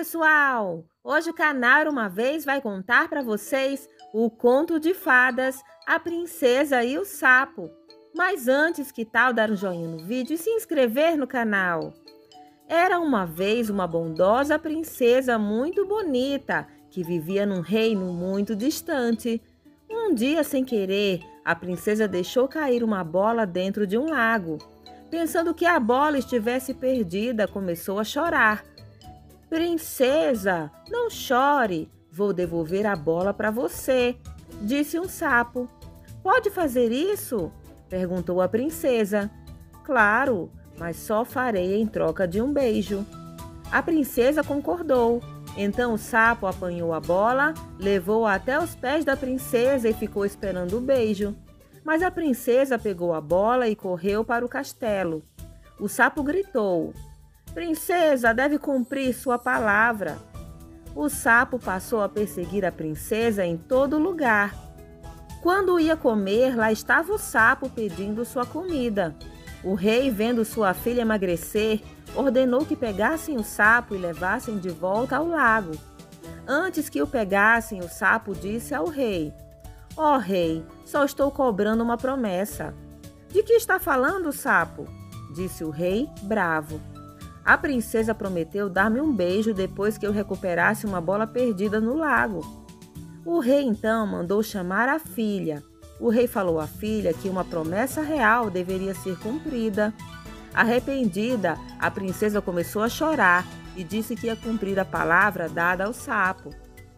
pessoal! Hoje o canal Era Uma Vez vai contar para vocês o conto de fadas A Princesa e o Sapo. Mas antes, que tal dar um joinha no vídeo e se inscrever no canal? Era uma vez uma bondosa princesa muito bonita que vivia num reino muito distante. Um dia, sem querer, a princesa deixou cair uma bola dentro de um lago. Pensando que a bola estivesse perdida, começou a chorar. Princesa, não chore, vou devolver a bola para você, disse um sapo. Pode fazer isso? Perguntou a princesa. Claro, mas só farei em troca de um beijo. A princesa concordou. Então o sapo apanhou a bola, levou-a até os pés da princesa e ficou esperando o beijo. Mas a princesa pegou a bola e correu para o castelo. O sapo gritou: Princesa, deve cumprir sua palavra. O sapo passou a perseguir a princesa em todo lugar. Quando ia comer, lá estava o sapo pedindo sua comida. O rei, vendo sua filha emagrecer, ordenou que pegassem o sapo e levassem de volta ao lago. Antes que o pegassem, o sapo disse ao rei: Ó rei, só estou cobrando uma promessa. De que está falando, sapo? Disse o rei, bravo. A princesa prometeu dar-me um beijo depois que eu recuperasse uma bola perdida no lago. O rei então mandou chamar a filha. O rei falou à filha que uma promessa real deveria ser cumprida. Arrependida, a princesa começou a chorar e disse que ia cumprir a palavra dada ao sapo.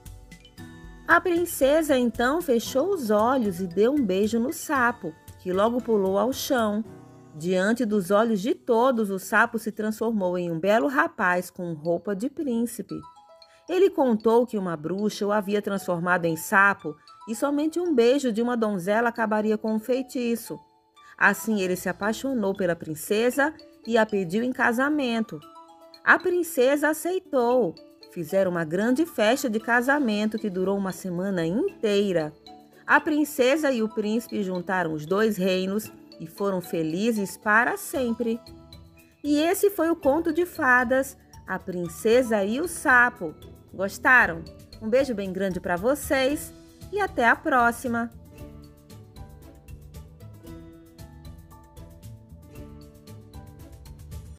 A princesa então fechou os olhos e deu um beijo no sapo, que logo pulou ao chão. Diante dos olhos de todos, o sapo se transformou em um belo rapaz com roupa de príncipe. Ele contou que uma bruxa o havia transformado em sapo e somente um beijo de uma donzela acabaria com o feitiço. Assim, ele se apaixonou pela princesa e a pediu em casamento. A princesa aceitou. Fizeram uma grande festa de casamento que durou uma semana inteira. A princesa e o príncipe juntaram os dois reinos e foram felizes para sempre. E esse foi o conto de fadas, A Princesa e o Sapo. Gostaram? Um beijo bem grande para vocês e até a próxima!